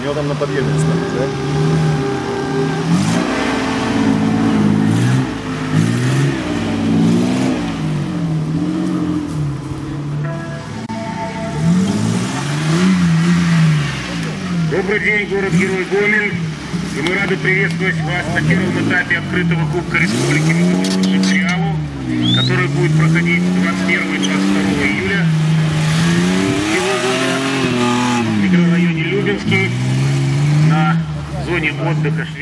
него там на подъеме осталось, да? Добрый день, город-герой Гомель. И мы рады приветствовать вас на первом этапе открытого Кубка Республики Шип-Триалу, который будет проходить 21 и 22 июля сего года в микрорайоне Любинский на зоне отдыха